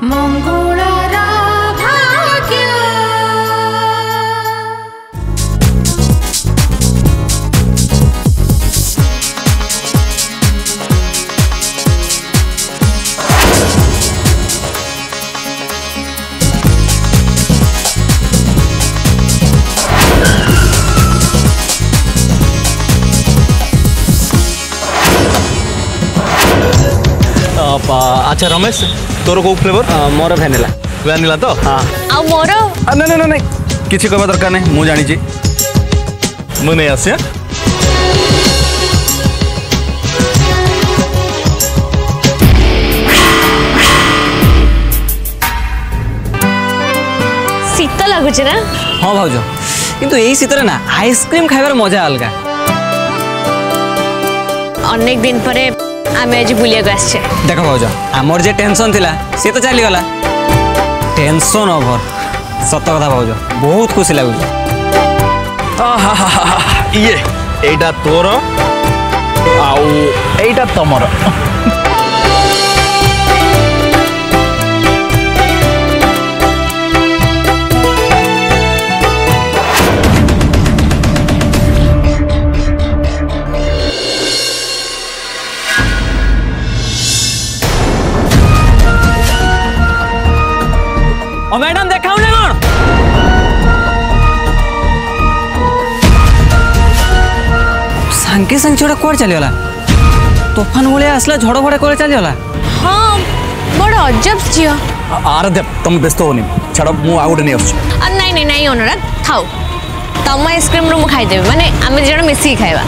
मंगुळारा भाग्य अच्छा रमेश तोर को फ्लेवर मोर वैनिला वैनिला तो हाँ आ मोर नहीं नहीं नहीं किसी कहवा दरकार नहीं मु जानी मु नहीं आसे शीत लगुच ना हाँ भाज किंतु यही शीतर ना आइसक्रीम खाइबार मजा अलग अनेक दिन परे आमे आज बुलिया आछे देख भाज आमर जे टेंशन थिला से तो चली गला टेंशन ओवर सत कथा भाज बहुत खुशी लगुच ये एटा तोर आउ एटा तमर ओ मैडम देखाऊ ना कौन सांगे संग छोड़ा कुआर चली गला तूफान बोले आसला झड़ भड़े कुआर चली गला हाँ बड़ अजब झियो आराध्या तुम व्यस्त होनी छाड़ मु आउ गोटे नहीं आसु नहीं नहीं नहीं अनुराग थाउ तम आइसक्रीम रू खाई देबे माने आमे जण मिसी खाइबा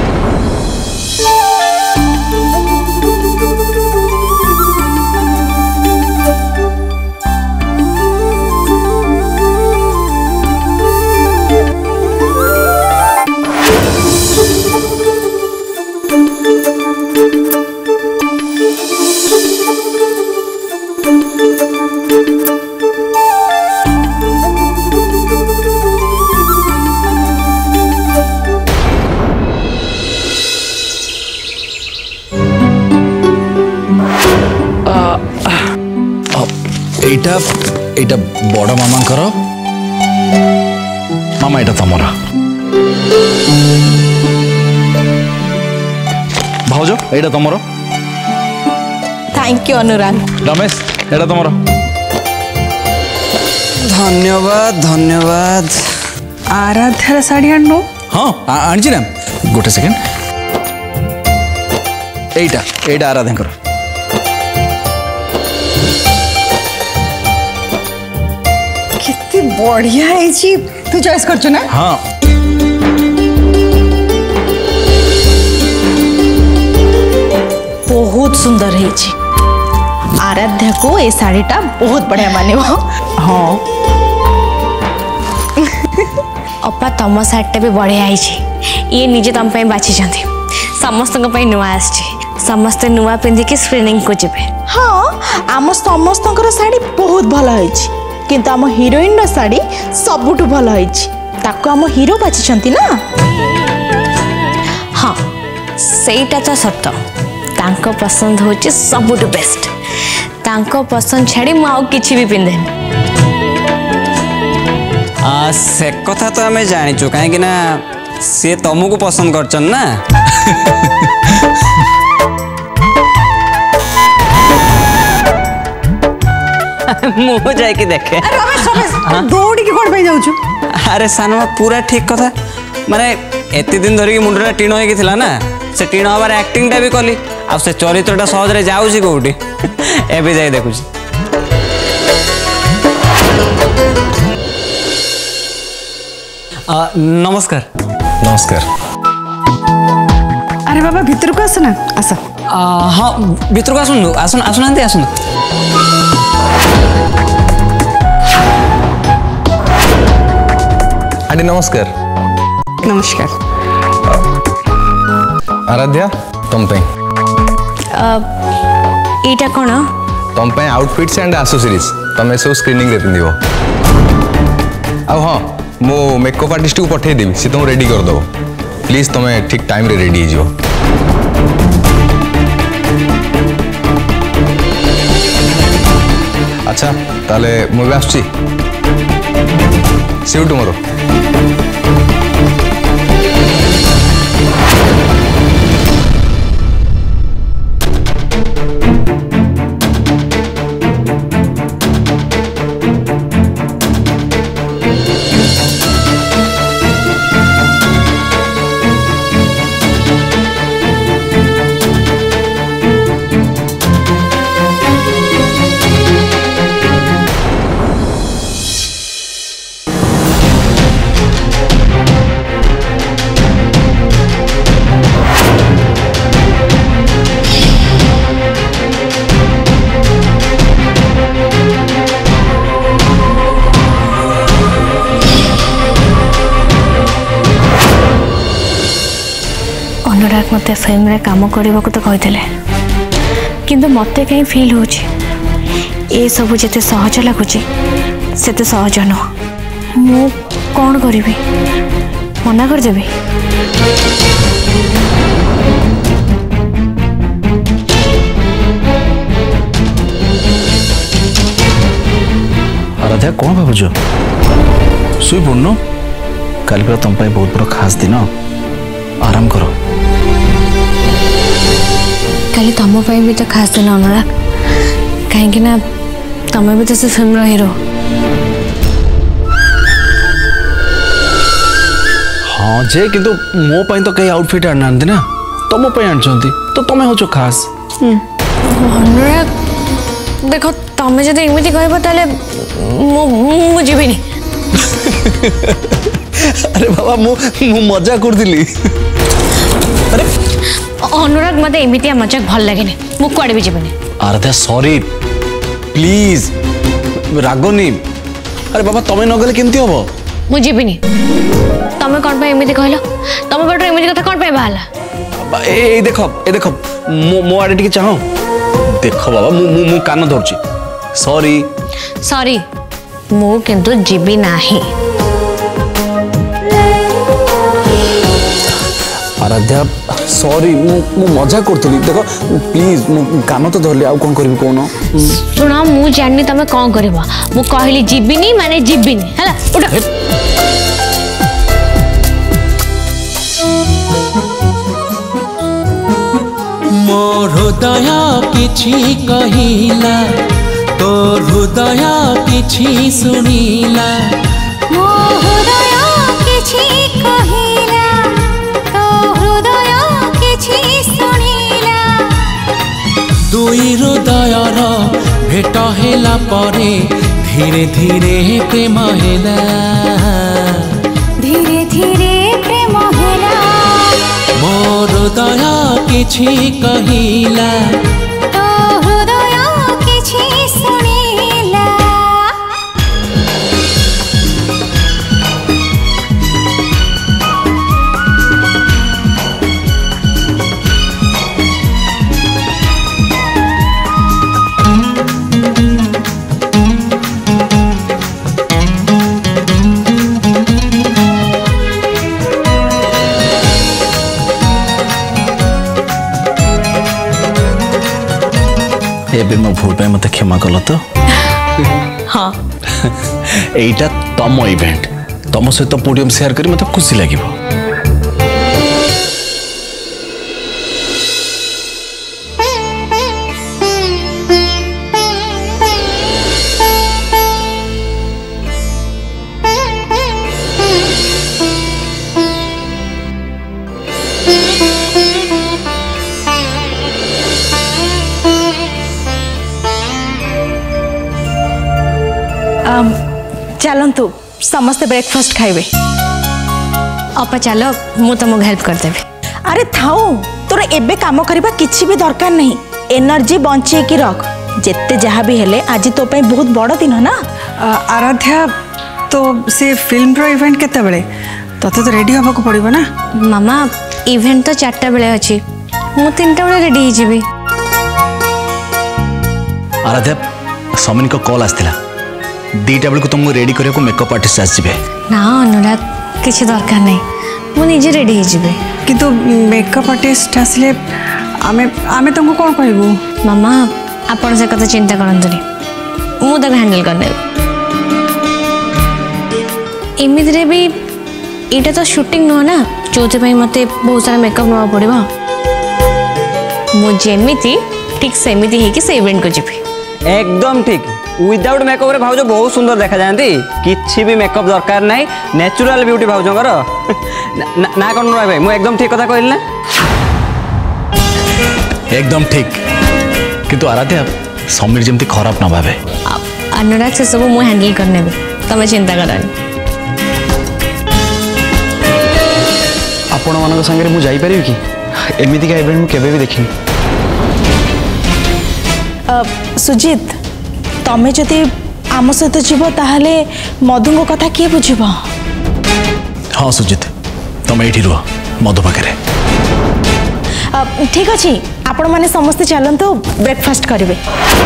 एटा एटा बड़ मामा कर मामा एटा तमर भाउज एटा तमर थैंक यू अनुराग रमेश एटा तमर धन्यवाद धन्यवाद आराध्यार शाढ़ी आनो हाँ आनी ना गोटे सेकेंड एटा एटा आराध्या कितनी बढ़िया है जी तू चॉइस करछु ना हाँ बहुत सुंदर है जी आराध्या को ये साड़ीटा बहुत बढ़िया मानिव हाँ अपा तम साइडटा भी बढ़िया है ये निजे तम बाछी समस्त नुआ आछी समस्ते नुआ पिंधिकी स्क्रीनिंग को जिबे हाँ आम समस्त शाढ़ी बहुत भल है किंतु आम हिरोइन शाढ़ी सबुठु भल है ताको आम हीरो बाछिछंती ना हाँ सेटा तो सत तांको पसंद होची सबुठु बेस्ट तांको पसंद छाड़ी मु आउ किछि भी पिंधे से कथा तो आम जाचु कहीं ना सी तुमको पसंद करचन ना मु जाके देखे दौड़ी के कोन पे जाउछु अरे सानवा पूरा ठीक कथा माने एते दिन धरिकी मुंडरा टीण होई थिला ना से टीण हबार एक्टिंग टा भी कली आ से चरित्रटा सहज रे जाउची कोठी एबे जाई देखुची नमस्कार नमस्कार अरे बाबा भीतर को आस ना आस हाँ भीतर को आसुन आसुन आसुनांती आसुन आंटी नमस्कार नमस्कार आराध्या तुम पे एटा कोन तुम पे आउटफिट्स एंड एक्सेसरीज तुम सब स्क्रीनिंग रे पिंदिबो आ हाँ मो मेकअप आर्टिस्ट को पठे देबी से तुम रेडी कर दो प्लीज तुम्हें ठीक टाइम रे रेडी हो अच्छा ताले मुझे आसुची सी यू टुमारो। अनुराग मते फिल्म रे काम करने को तो कहते किंतु मते कहीं फील हो ए सब जिते सहज लगुच से सहज नुह मु कौन करी मना करदेवी। आराध्या कौन भावुच शुई पड़न काली पूरा तुम बहुत बड़ा खास दिन आराम करो। काली तुम भी तो खास दिन अनुराग कहीं ना तुम भी तो से फिल्म हीरो। हाँ जे किंतु मो पाई तो कई आउटफिट आना ना तुम आनी तो तुम हो खास। अनुराग देखो तुम जब एमती कह जीविनी। अरे बाबा मु मजा करदिली। अरे अनुराग मते एमितिया मजाक भल लागेनी मु कुआडे भी जीवनी। Aaradhya sorry please Ragini. अरे बाबा तमे न गले केमती हबो मु जीविनी। तमे कोन पे एमिति कहलो तमे बटर एमिति कथा कोन पे बाला। ए देखो मो आडे टिके चाहो देखो बाबा मु कान धरची सॉरी मु किंतु जीवी नाही। आराध्या सॉरी मु मजा करतली देखो प्लीज मु कान तो धरली आ कोन करबी कोन। सुना मु जाननी तमे कोन करबा मु कहली जीविनी माने जीविनी हला उठा। मोर हृदय किछि कहिला तो हृदय किछि सुनिला। मोर हृदय किछि कहिला तो हृदय किछि सुनिला। दुई हृदयर भेट हेला परे धीरे धीरे प्रेम हेला। धीरे धीरे प्रेम हेला। मोर हृदय किछि कहिला तो हृदय किछि सुनिला। एबे मो भूल पे मते क्षमा कल तो। हाँ एटा तम इवेंट तम सहित पोडियम शेयर करी मते खुशी लागिबो। चलतु समस्ते ब्रेकफास्ट खाइबे। अपा चलो मु तुमको हेल्प करदेवी। अरे थाऊ तोर एबे काम करबा किछि भी दरकार नहीं एनर्जी बंचे की रख जेते जहाँ भी हेले आज तो पे बहुत बड़ दिन ना। आराध्या तो से फिल्म रो इवेंट केते बेले तते तो रेडी होबा को पड़िबो ना। मामा इवेंट तो 4टा बेले अछि मु 3टा बेले रेडी हो जेबी। आराध्या समिन को कॉल आस्तिला 2टा बेले को तुमको रेडी करे को मेकअप आर्टिस्ट आस जिवे ना अनुराग किछि दरकार नहीं मु निजे रेडी हो जेबी। किंतु मेकअप आर्टिस्ट आसले आमे आमे तुमको कोन कहबो। मामा आपण से कथा चिंता करंतुनी मुझे हैंडल करने एमती भी यहाँ तो शूटिंग नुह ना जो मत बहुत सारा मेकअप ना पड़ो मुझे ठीक सेमती है से इवेंट को जी एकदम ठीक विदाउट मेकअप रे भाउज बहुत सुंदर देखा जाती किसी भी मेकअप दरकार नहीं नेचुरल ब्यूटी भाउजर ना कौन भाई मुझे एकदम ठीक कथा कहली ना एकदम ठीक किंतु आराध्या समीर जमती खराब ना भावे अनुराग से सब मुझे हैंडल करने तुम चिंता करनी आपण मान सागर मुझे जापर कि एमती का इवेंट मुझे भी देखनी सुजीत तमें जदि आम सहित जीव ताहले मधु कथा किए बुझ हाँ सुजीत तुम ये रुह मधु पाखे ठीक अच्छे आपण मैंने समस्ते चलतु ब्रेकफास्ट करेंगे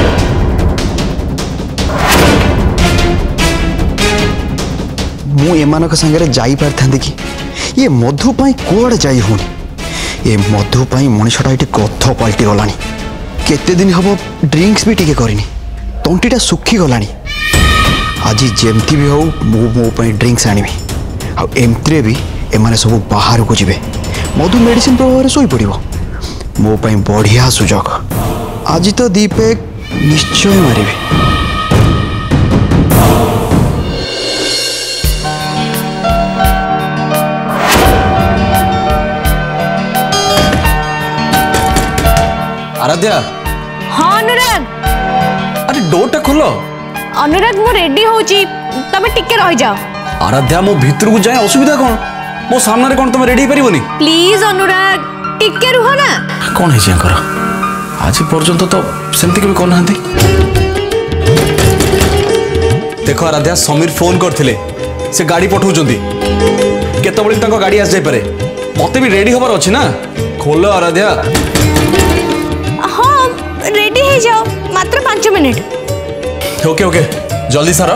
मु एमान सागर जापर था कि ये मधुपाई कौड़े जाई होनी ये मधुपाई मनीषटा ये गथ पलटि गला केते दिन हम ड्रिंक्स भी टिके करनी तंटीटा सुखी गला आज जमती भी हो मो ड्रिंक्स आनी आमती भी एमाने सब बाहर को जीवे मधु मेडिसिन प्रभाव शोई पड़ो मो बढ़िया सुजोग आज तो दी पैक निश्चय मारे आराध्या हाँ अनुराग अरे डोरटा खोलो अनुराग मु रेडी होची तमे टिके रह जाओ आराध्या मो भीतर को जाए असुविधा कौन मो सामने कौन तुम रेडी पारिबनी प्लीज अनुराग टिके रुह ना कौन है आज पर्यंत तो सेमती केबे करना देखो आराध्या समीर फोन करथिले से गाड़ी पठाउचंदी केतबेले तांको गाड़ी आस जाय पारे मते भी रेडी होबार अछि ना खोलो आराध्या हाँ रेडी हो जाओ मात्र 5 मिनट ओके ओके जल्दी सारा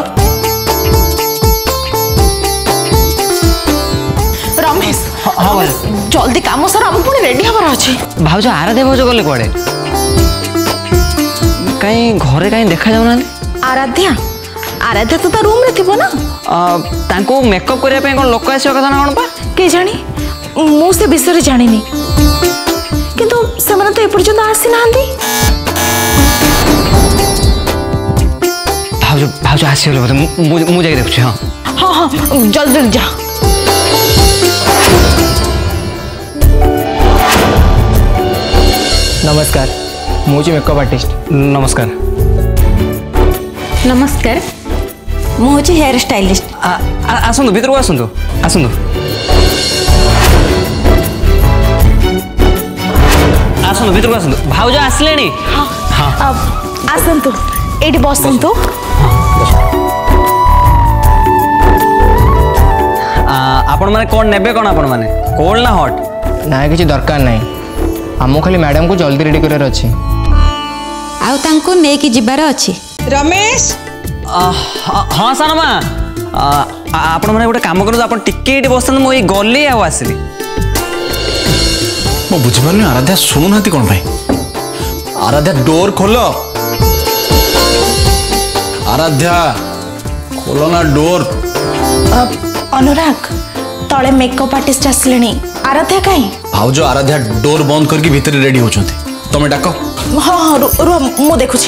रमेश हाँ भाई जल्दी काम सर हम पुणी रेडी हबार अछि भाउज आराध्या भाउज गले कुआडे कहीं घरे कहीं देखा जाऊना आराध्या आराध्या तो रूम रे थिबो ना तांको मेकअप करिया पे कोन लोक आसीबा कथा ना कोन पा के जानी मु से विषय जानिनी किंतु सेमने तो एपर्यंत आसी नांदी भाउज भाउज आसी बोले मु जाई देखछु हां हाँ हाँ जल्दी जल्दी जा नमस्कार मुझे मेकअप आर्टिस्ट नमस्कार नमस्कार मुझे हेयर स्टाइलिस्ट आसंतु भीतर को आसंतु आसंतु आसंतु भीतर को आसंतु भाउज आसलेनी हाँ आसंतु एठी बसंतु आपण माने कोन नेबे कोन आपण माने कोल्ड ना हॉट ना किसी दरकार नहीं आमको खाली मैडम को जल्दी रेडी करार अच्छी आउ तांको नेकी जिबार अछि रमेश हाँ सानमा आपण माने गोटे काम करू आपण टिके एठी बसन मो गली आ आसली मो बुझी पारनी आराध्या सुनु नाती कोन भाई आराध्या डोर खोलो आराध्या खोलो ना डोर अनुराग तले मेकअप आर्टिस्ट आसले आराध्या कहीं भाउज आराध्या डोर बंद करके भीतर रेडी होचंती तमे डाको हाँ हाँ रुह मु देखुछी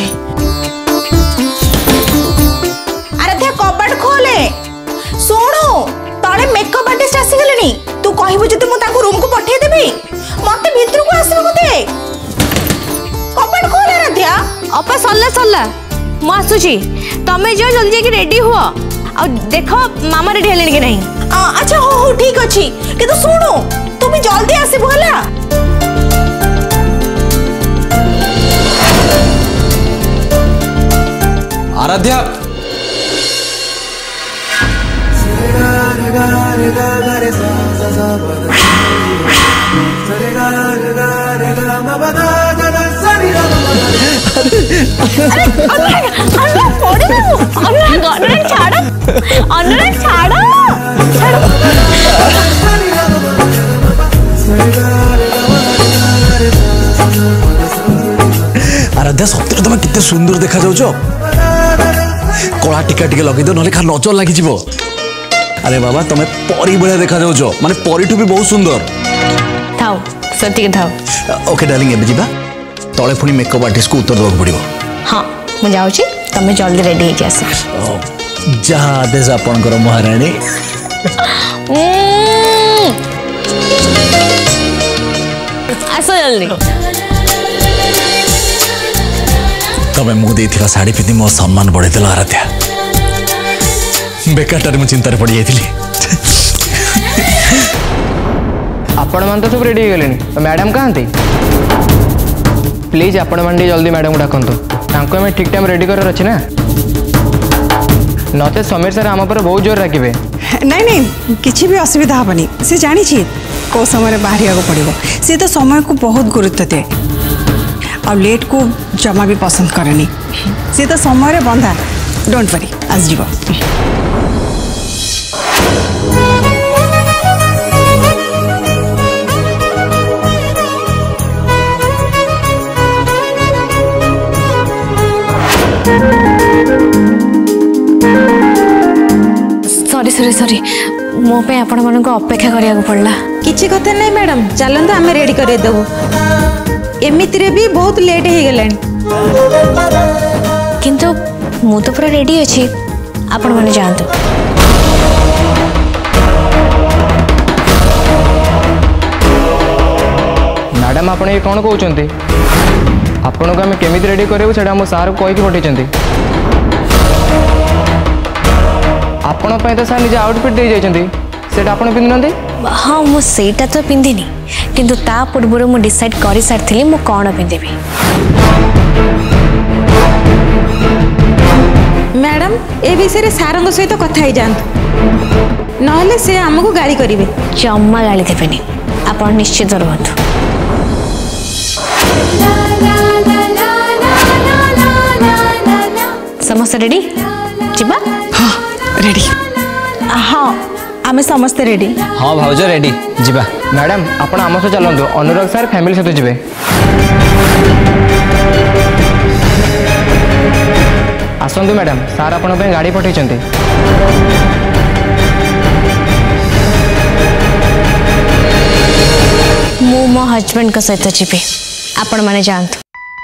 आराध्या कबाट खोले सुनु तले मेकअप आर्टिस्ट आसी गलेनी तू कहबो जति मु ताको रूम को पठे देबी मते भीतर को आसी मते कबाट खोले आराध्या अपा सल्ला सल्ला मु आसुची तमे जो जल्दी के रेडी हुआ आ देखो मामा रेडी हेलेनी कि नहीं अच्छा हो हो ठीक अछि किंतु सुनु तू भी जल्दी आसीबो हला आराध्या आराध्या सप्ताह तुम कितने सुंदर देखा जाऊच कला टीका टिके लगे दो नले खा नजर लगी जीवो। अरे बाबा तमे परी भलिया देखा जाउछो माने परीठू भी बहुत सुंदर। थाओ सती के थाओ। ओके डार्लिंग एबे जीवा तळे पुनी मेकअप आर्टिस्ट को उत्तर दो पड़िबो। हां मु जाउची तमे जल्दी रेडी हे जास। जा देस आपनकर महारानी। आसो जल्दी। तमे मु देथिला साड़ी पिंधि मो सम्मान बढ़े देला आराध्या। बेकारटारे मु चिंतार पड़ी जाइथिली। आपण मान तो सब रेडी हो गलेनी तो मैडम कहांती प्लीज आपण मान जल्दी मैडम को डाकंतु तांको हमें ठीक टाइम रेडी कर अछि ना नते समीर सर आम पर बहुत जोर राखिबे। नहीं नहीं किसी भी असुविधा हेनी सी जानी कौ समय बाहर पड़ो सी तो समय को बहुत गुरुत्व दे आ लेट को जमा भी पसंद करेनी सी तो समय बंधा डोंट वरी आज जीव। सॉरी सॉरी सॉरी मो पे आपण मन को अपेक्षा करिया को पड़ला। किछि कथा नहीं मैडम चलंत आमे रेडी करे देबो एमिति रे भी बहुत लेट हे गेलानी किंतु मु तो पूरा रेडी अछि आपण माने जानतो। मैडम आपण ये कोन कहउचंती आपण को हमें केमिति रेडी करेबो सेडा हम सार को कहि के पठेचंती आपण पे तो सर निज आउटफिट दे जाइछंती सेटा आपण पिंदनंती। हाँ मु सेटा तो पिंधिनी किंतु ता पूर्व मु डिसाइड करि सारथिली मु कोन पिंदेबी। मैडम ए विषय रे सारंग सहित कथा ही जानत नहले से हमको गाली करिवे। जम्मा गाली देबेनी आपण निश्चित रहतु। समस्त रेडी जिबा। हाँ रेडी। हाँ आमे समस्त रेडी। हाँ भाउज रेडी जीवा। मैडम आपण आम सह चलंतु अनुराग सर फैमिली सहित जिबे। आसंतु मैडम सार आपण पे गाड़ी पठेचंती। मु मो हस्बैंड का सहित जिबे आपण माने जानतु।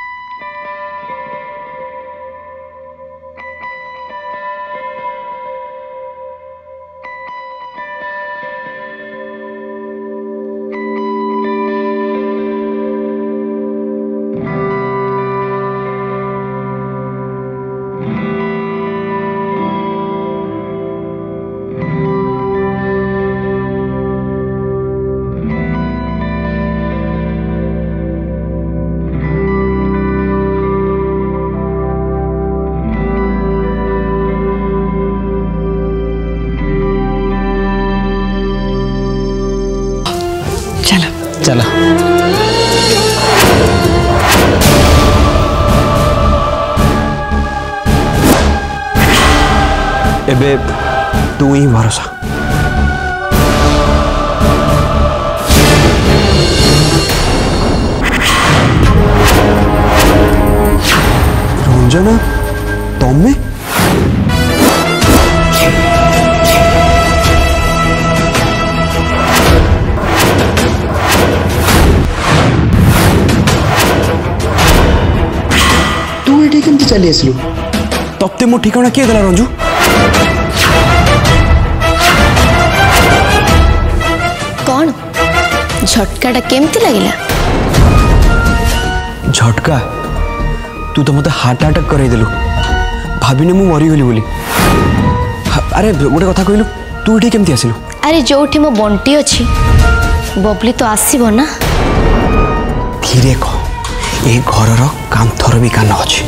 चला एबे तू ही भरोसा। रंजना तमे केमती चली आसलु तप्ते मो ठिकाना किए देला रंजू। कौन झटकाटा केमती लगिला? झटका तू तो मत हार्ट अटैक करे देलु भाविने मु मरी गली बोली। अरे गोटे कथा कहलु तू एठी केमती आसिलु? अरे जोठी मो बंटी अछि बबली तो आसीबो ना। धीरे कह ए घरर कांथर भी कान अछि।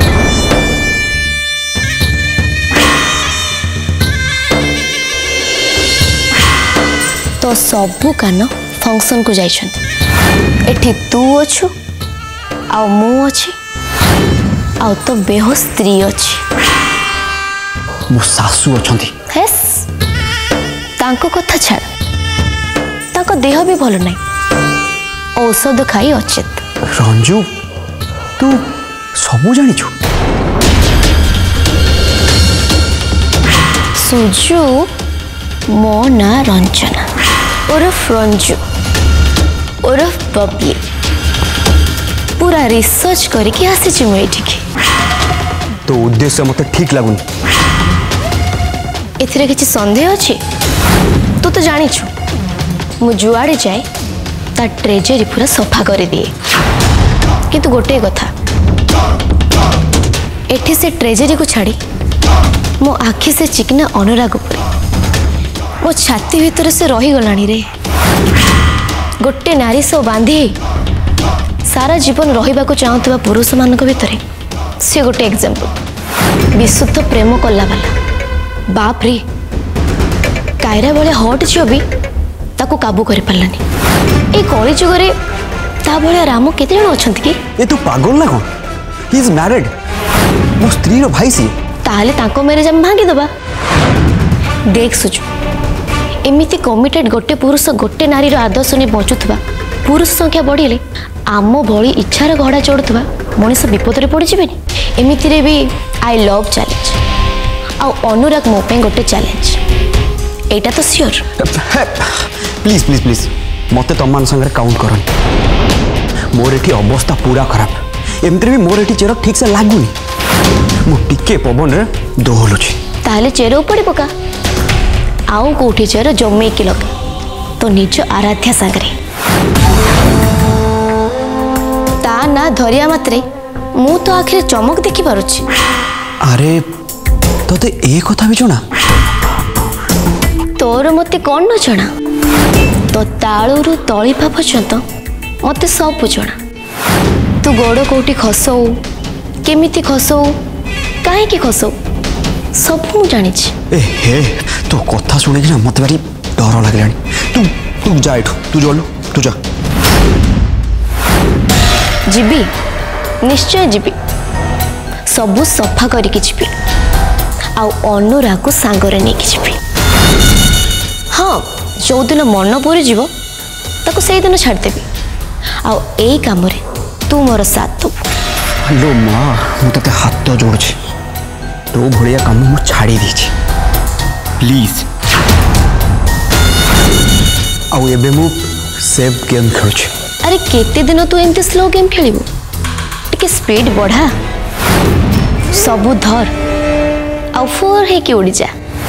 तो सबू कान फंक्शन को जाइछन्ति एठी तू अछु आ मु अछि आ तो बेहो स्त्री अछि मो सासू अछंती। हेस तांको कथा छाड़ तांको देह भी भल नै औषध खाई अचेत। रंजू तू सबू जानिछु सुजु मो ना रंजना उर्फ रंजू उर्फ बबली पूरा रिसर्च करके आसी मुझे तो उद्देश्य मत ठीक लगुन एथिरे किसी संदेह अच्छे तू तो जानिछु मु जुआड़े जाए ता ट्रेजेरी पूरा सफा कर दिए किंतु गोटे कथा एठी से ट्रेजेरी को छाड़ी मो आखि से चिकना अनुराग उपरे मो छाती भीतर से रही गलानी रे गोटे नारी सो बांधी सारा जीवन रहिबा को चाहूवा पुरुष मानक भितर से गोटे एग्जांपल विशुद्ध प्रेम कला वाला बाप रे कायरा भाया हट झील भी ताको काबू कर पारानी ए कली जुगरे ता भाया राम केते जण अछंती कि ए तू पागल ना कौन ही इज मैरिड मो स्त्री रो भाई सी ताले ताको मैरिज हम भांगी दबा देख सुजु एमिति कमिटेड गोटे पुरुष गोटे नारी रो आदर्श ने बचुथबा पुरुष संख्या बढ़िले आम भली इच्छार घड़ा चढ़ुवा मनीष विपद में पड़ जाए एमती रे भी आई लव चैलेंज आउ अनुराग मो पे गोटे चैलेंज एटा तो सियोर प्लीज प्लीज प्लीज मत तुम मान संगे काउंट कर मोर एटी अवस्था पूरा खराब एमती भी मोर एटी चेर ठीक से लगुनि मुझे पवन रे दोहलुची ताले चेर उपड़े पका आउ कोठी चेर जमे की लगा तो निज आराध्या सागरे ता ना धरिया मात्रे मु तो आखिर चमक देखि पारुछि अरे तोते ए कथा भी जणा तोर मते कौन न जणा तो ताळुरु तळिफा पर्यंत मते सब जणा तू गोड़ कोठी खसौ केमिति खसौ काहे की खसौ सब मु जानि छी ए हे तो कथा सुने कि ना मते भारी डर लागलानी तू तू जा एठू तू जलु तू जा जीबी निश्चय जीबी सबू सफा करके जीबी आउ अनुराग को सांगरे नहीं जीबी हाँ जो दिन मन पूरी जीव ताको से दिन छाड़देवी आउ ए काम रे तू मोर साथ दो हेलो माँ मु ते हाथ जोड़ुछि तो भड़िया काम मु छाड़ी दीछि प्लीज आउ एबे मु सेफ गेम खेलुछि अरे केते दिन तू एमती स्लो गेम खेलिबो टिके स्पीड बढ़ा सबू धर आउ फोर है कि उड़ी जा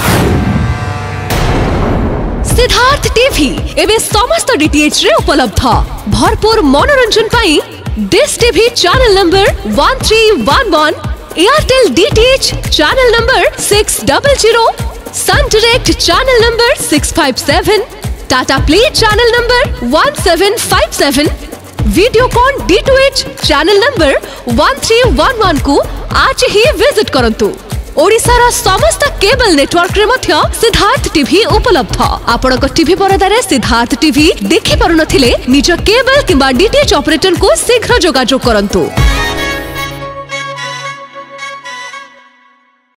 सिद्धार्थ टीवी एवं समस्त डीटीएच रे उपलब्ध भरपूर मनोरंजन पाई Dish TV channel number 1311 Airtel DTH channel number 600 Sun Direct channel number 657 Tata Play channel number 1757 Videocon D2H channel number 1311 को आज ही विजिट करंतु ओडिसार समस्त केबल नेटवर्क रे मध्य सिद्धार्थ टीवी उपलब्ध आपण टीवी परदारे सिद्धार्थ टीवी देखि पारु नथिले निज केबल किंबा डीटीएच ऑपरेटर को शीघ्र जोगाजोग करंतु।